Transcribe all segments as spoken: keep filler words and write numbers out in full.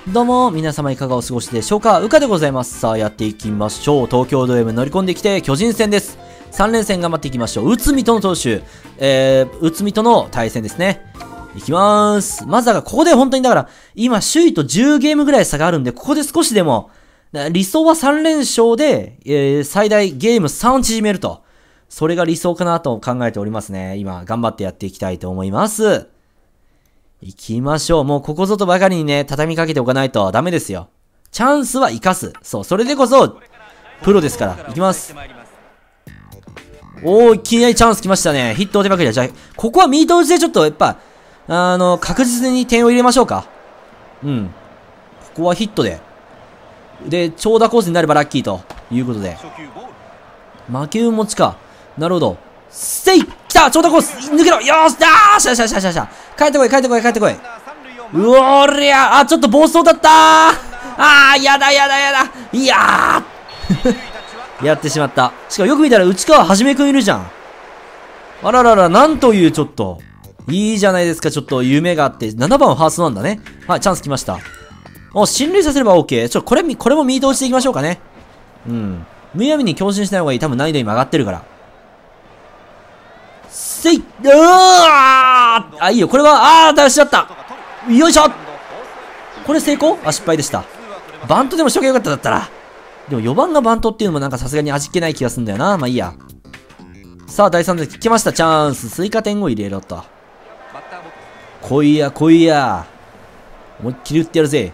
どうも、皆様いかがお過ごしでしょうか。うかでございます。さあ、やっていきましょう。東京ドーム乗り込んできて、巨人戦です。さん連戦頑張っていきましょう。内海との投手、えー、内海との対戦ですね。いきまーす。まずだから、ここで本当にだから、今、首位とじゅうゲームぐらい差があるんで、ここで少しでも、理想はさん連勝で、えー、最大ゲームさんを縮めると。それが理想かなと考えておりますね。今、頑張ってやっていきたいと思います。行きましょう。もうここぞとばかりにね、畳みかけておかないとダメですよ。チャンスは生かす。そう、それでこそ、プロですから。行きます。おー、いきなりチャンス来ましたね。ヒットを出まくりだ。じゃあ、ここはミート打ちでちょっと、やっぱ、あの、確実に点を入れましょうか。うん。ここはヒットで。で、長打コースになればラッキーということで。負け運持ちか。なるほど。せい来た長打コース抜けろよーしあーしゃしゃしゃしゃしゃ帰ってこい帰ってこい帰ってこいうおーりゃあちょっと暴走だったーあーやだやだやだいやーやってしまった。しかもよく見たら内川はじめくんいるじゃん。あららら、なんというちょっと。いいじゃないですか、ちょっと夢があって。ななばんはファーストなんだね。はい、チャンス来ました。お、進塁させれば OK。ちょ、これ、これもミート落ちていきましょうかね。うん。むやみに強振しない方がいい。多分難易度今上がってるから。せいうわーあ、いいよ。これは、あー、出しちゃった。よいしょこれ成功あ、失敗でした。バントでもしとけばよかっただったら。でもよばんがバントっていうのもなんかさすがに味気ない気がするんだよな。まあいいや。さあ、だいさん打席来ました。チャンス。追加点を入れろと。来いや、来いや。思いっきり打ってやるぜ。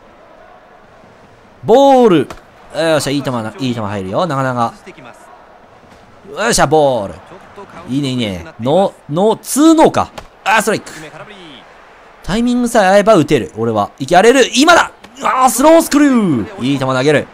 ボール。よっしゃ、いい球な、いい球入るよ。なかなか。よっしゃ、ボール。いいね、いいね。ノー、ノー、ツーノーか。あー、ストライク。タイミングさえ合えば打てる。俺は。いけられる。今だあー、スロースクリュー。いい球投げる。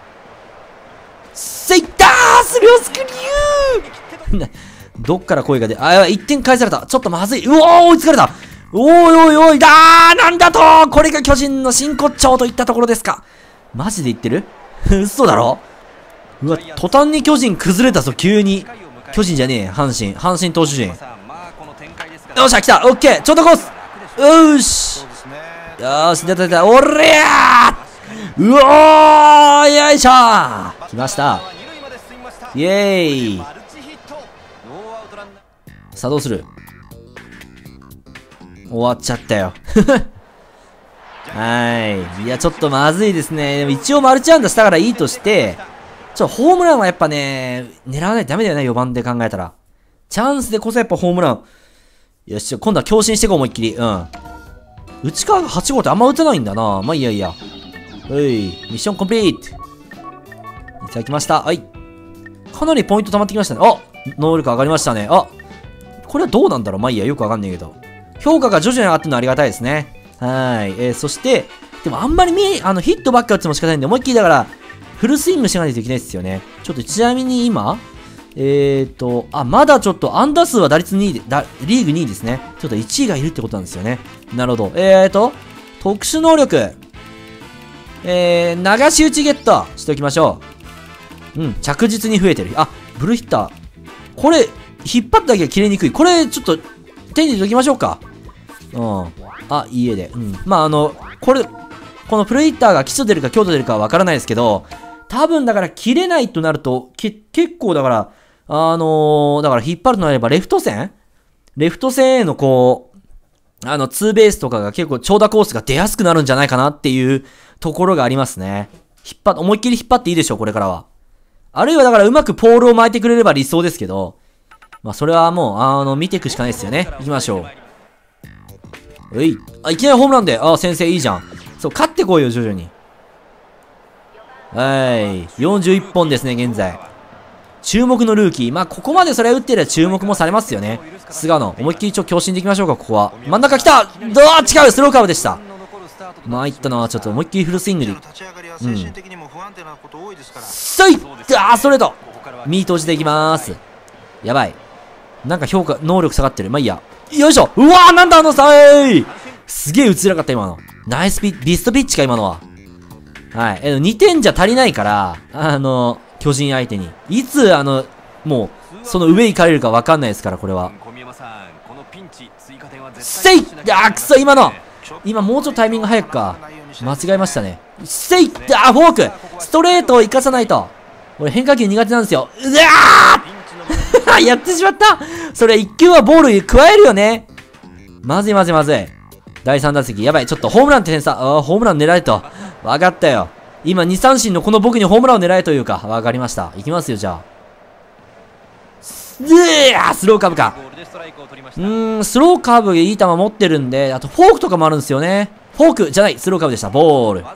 せいったースロースクリューどっから声が出、あー、いってん返された。ちょっとまずい。うおー、追いつかれた。おいおいおい、だーなんだとこれが巨人の真骨頂といったところですか。マジで言ってる嘘だろ。うわ、途端に巨人崩れたぞ、急に。巨人じゃねえ、阪神。阪神投手陣。よっしゃ、来たオッケーちょっとコースうーしよーし、出た出たおりゃーうおーよいしょー来ました。イエーイさあ、どうする終わっちゃったよ。はい。いや、ちょっとまずいですね。でも一応マルチ安打したからいいとして、ちょ、ホームランはやっぱね、狙わないとダメだよね、よばんで考えたら。チャンスでこそやっぱホームラン。よし、今度は強振していこう、思いっきり。うん。内川がはち号ってあんま打たないんだな。まあいいやいいや。はい。ミッションコンプリート。いただきました。はい。かなりポイント溜まってきましたね。あ能力上がりましたね。あこれはどうなんだろう。まあいいや、よくわかんないけど。評価が徐々に上がってるのはありがたいですね。はい。えー、そして、でもあんまり見、あの、ヒットばっか打っても仕方ないんで、思いっきりだから、フルスイングしないといけないですよね。ちょっとちなみに今、えーと、あ、まだちょっと、安打数は打率にいで、だリーグにいですね。ちょっといちいがいるってことなんですよね。なるほど。えーと、特殊能力。えー、流し打ちゲットしておきましょう。うん、着実に増えてる。あ、ブルーヒッター。これ、引っ張っただけが切れにくい。これ、ちょっと、手に入れておきましょうか。うん。あ、家で。うん。まあ、あの、これ、このプルヒッターが基礎出るか強度出るかはわからないですけど、多分だから切れないとなると、け、結構だから、あのー、だから引っ張るとなればレフト線レフト線へのこう、あの、ツーベースとかが結構長打コースが出やすくなるんじゃないかなっていうところがありますね。引っ張っ、思いっきり引っ張っていいでしょう、これからは。あるいはだからうまくポールを巻いてくれれば理想ですけど、まあそれはもう、あの、見ていくしかないですよね。行きましょう。うい。あ、いきなりホームランで、あ、先生いいじゃん。そう、勝ってこいよ、徐々に。はい。よんじゅういっぽんですね、現在。注目のルーキー。まあ、ここまでそれ打ってれば注目もされますよね。菅野。思いっきり一応強振でいきましょうか、ここは。真ん中来たどー違うスローカーブでした。まあ、いったな。ちょっと思いっきりフルスイングで。うん。そいあー、ストレートミート落ちていきまーす。やばい。なんか評価、能力下がってる。まあいいや。よいしょうわーなんだあのさーいすげえ打ちづらかった、今の。ナイスピッ、ビストピッチか、今のは。はい。えっと、にてんじゃ足りないから、あの、巨人相手に。いつ、あの、もう、その上行かれるか分かんないですから、これは。せいあー、くそ、今の今もうちょっとタイミング早くか。 間違えましたね。せいあ、フォークストレートを生かさないと。俺変化球苦手なんですよ。うわーやってしまった。それいっきゅうはボール加えるよね。まずいまずいまずい。だいさん打席。やばい。ちょっとホームランって点差。ああ、ホームラン狙えと。わかったよ。今に三振のこの僕にホームランを狙えというか。わかりました。いきますよ、じゃあ。でースローカーブか。うーん、スローカーブいい球持ってるんで、あとフォークとかもあるんですよね。フォークじゃない、スローカーブでした。ボール。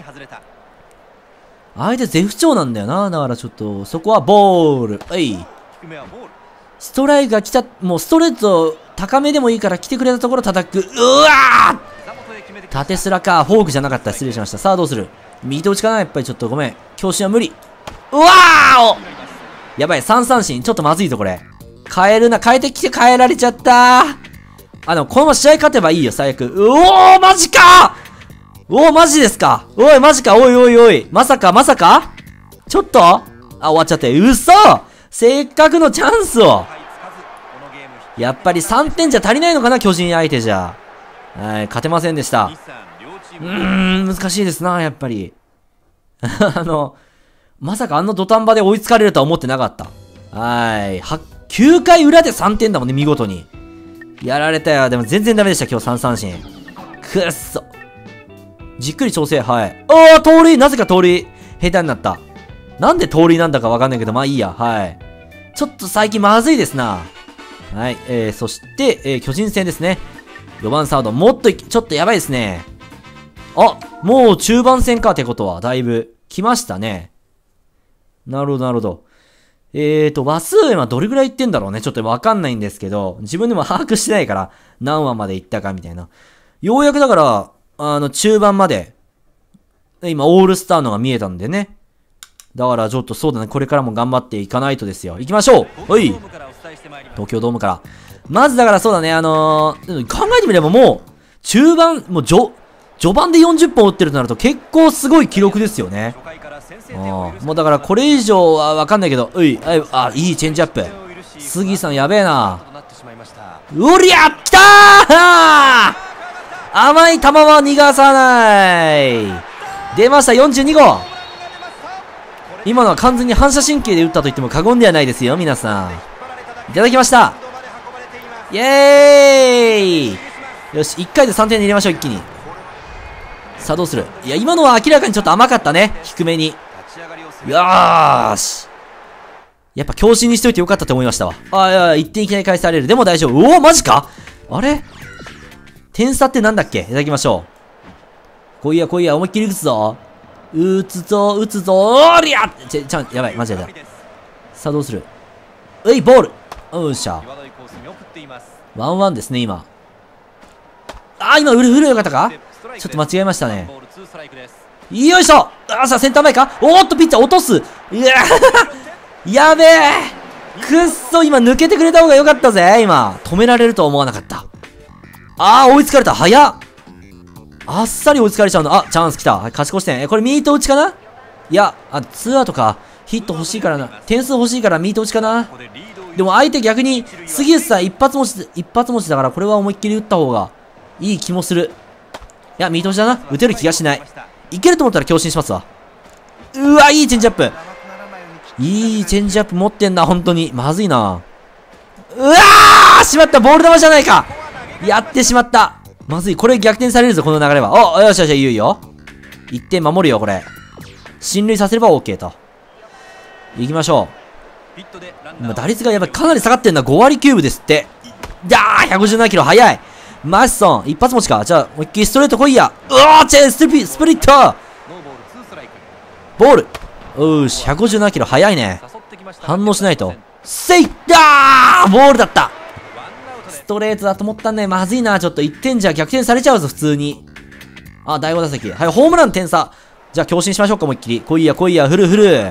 相手絶不調なんだよな。だからちょっと、そこはボール。はい。ストライクが来た、もうストレート高めでもいいから来てくれたところ叩く。うわー縦スラか。フォークじゃなかった。失礼しました。さあどうする？右手打ちかな？やっぱりちょっとごめん。強振は無理。うわーやばい、さん三振。ちょっとまずいぞ、これ。変えるな。変えてきて変えられちゃったー。あ、でもこのまま試合勝てばいいよ、最悪。うおーマジかおーマジですかおい、マジかおいおいおい。まさか、まさかちょっとあ、終わっちゃって。うそせっかくのチャンスを。やっぱりさんてんじゃ足りないのかな、巨人相手じゃ。はい、勝てませんでした。うーん、難しいですな、やっぱり。あの、まさかあの土壇場で追いつかれるとは思ってなかった。はい。は、きゅうかい裏でさんてんだもんね、見事に。やられたよ。でも全然ダメでした、今日さん三振。くっそ。じっくり調整、はい。ああ、盗塁なぜか盗塁下手になった。なんで盗塁なんだかわかんないけど、まあいいや、はい。ちょっと最近まずいですな。はい。えー、そして、えー、巨人戦ですね。よばんサード、もっとい、ちょっとやばいですね。あ、もう中盤戦かってことは、だいぶ、来ましたね。なるほど、なるほど。えーと、話数はどれぐらいいってんだろうね。ちょっとわかんないんですけど、自分でも把握してないから、何話までいったかみたいな。ようやくだから、あの、中盤まで、今、オールスターのが見えたんでね。だから、ちょっとそうだね。これからも頑張っていかないとですよ。行きましょうはい東京ドームから。まずだからそうだね、あのー、考えてみればもう、中盤、もう、序、序盤でよんじゅっぽん打ってるとなると結構すごい記録ですよね。あもうだからこれ以上はわかんないけど、うい、あ、いいチェンジアップ。杉さんやべえな。うりゃ来たー甘い球は逃がさない。出ました、よんじゅうに号。今のは完全に反射神経で打ったと言っても過言ではないですよ、皆さん。いただきました。イエーイよし、いっかいでさんてん入れましょう、一気に。さあどうする？いや、今のは明らかにちょっと甘かったね。低めに。よーし。やっぱ強振にしといてよかったと思いましたわ。あ、いや、いってんいきなり返される。でも大丈夫。うおー、マジかあれ点差ってなんだっけ？いただきましょう。来いや来いや、思いっきり打つぞ。打つぞ、打つぞ。おーりゃちゃ、ちゃ、やばい、マジでだ。さあどうする？うい、ボール。よっしゃ。ワンワンですね、今。あー、今、うる、うるよかったか？ちょっと間違えましたね。よいしょあ、さあ、センター前か？おーっと、ピッチャー落とす。いややべえくっそ、今抜けてくれた方がよかったぜ、今。止められるとは思わなかった。あー、追いつかれた。早っ。あっさり追いつかれちゃうの。あ、チャンス来た。はい、勝ち越し点。え、これミート打ちかな？いや、あ、ツーアウトか。ヒット欲しいからな。点数欲しいからミート打ちかな。でも相手逆に、杉内さん一発持ち、一発持ちだから、これは思いっきり打った方がいい気もする。いや、ミート打ちだな。打てる気がしない。いけると思ったら強振しますわ。うわ、いいチェンジアップ。いいチェンジアップ持ってんな、本当に。まずいな。うわーしまった、ボール球じゃないか。やってしまった。まずい、これ逆転されるぞ、この流れは。お、よしよし、いいよいいよ。いってん守るよ、これ。進塁させれば OK と。行きましょう。今、打率がやばい、かなり下がってんな。ごわりきゅうぶですって。だー、ひゃくごじゅうななキロ、速い。マシソン、一発持ちか。じゃあ、もう一気にストレート来いや。うわー、チェン、スピ、スプリットボール。うーし、ひゃくごじゅうななキロ、速いね。反応しないと。せいだーボールだった。ストレートだと思ったんね。まずいな。ちょっといってんじゃ逆転されちゃうぞ、普通に。あ、だいご打席。はい、ホームラン点差。じゃあ、強振しましょうか、思いっきり。来いや、来いや、フルフル。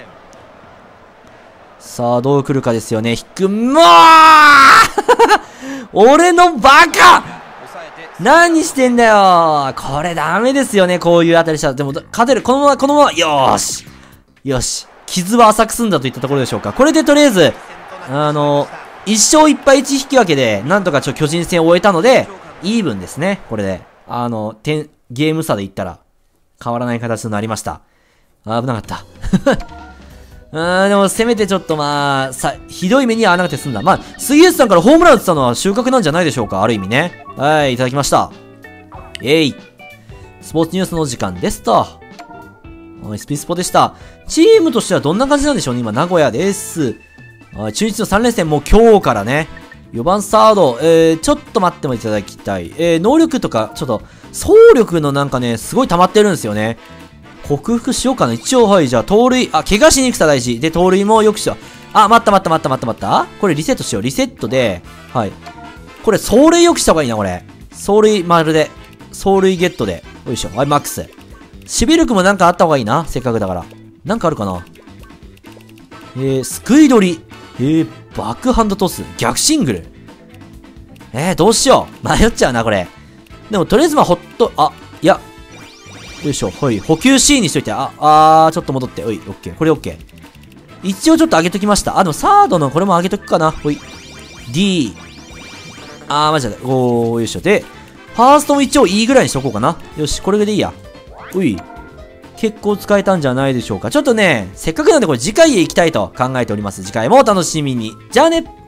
さあ、どう来るかですよね。引く、もー俺のバカ何してんだよこれダメですよね、こういうあたりしたら。でも、勝てる。このまま、このまま、よーしよし。傷は浅く済んだといったところでしょうか。これでとりあえず、あの、いっ勝いっ敗いち引き分けで、なんとかちょ、巨人戦を終えたので、イーブンですね、これで。あの、点、ゲーム差で言ったら。 変わらない形となりました。あ危なかった。うーん、でもせめてちょっとまあ、さ、ひどい目に遭わなくて済んだ。まあ、杉内さんからホームラン打ってたのは収穫なんじゃないでしょうか。ある意味ね。はい、いただきました。えい。スポーツニュースの時間ですと。はい、スピスポでした。チームとしてはどんな感じなんでしょうね。今、名古屋です。はい、中日のさん連戦もう今日からね。よばんサード、えー、ちょっと待ってもいただきたい。えー、能力とか、ちょっと、走力のなんかね、すごい溜まってるんですよね。克服しようかな。一応、はい、じゃあ、盗塁、あ、怪我しにくさ大事。で、盗塁もよくしよう。あ、待った待った待った待った待った。これリセットしよう。リセットで、はい。これ、走塁よくした方がいいな、これ。走塁、まるで。走塁ゲットで。よいしょ。はい、マックス。守備力もなんかあった方がいいな。せっかくだから。なんかあるかな。えー、すくい取り。えー、バックハンドトス。逆シングル。えー、どうしよう。迷っちゃうな、これ。でも、とりあえずまあ、ほっと、あ、いや。よいしょ。ほい。補給 C にしといて。あ、あー、ちょっと戻って。おい、オッケー。これオッケー。一応ちょっと上げときました。あ、でもサードのこれも上げとくかな。ほい。D。あー、マジで。おー、よいしょ。で、ファーストも一応 E ぐらいにしとこうかな。よし、これでいいや。うい。結構使えたんじゃないでしょうか。ちょっとね、せっかくなんでこれ次回へ行きたいと考えております。次回もお楽しみに。じゃあね。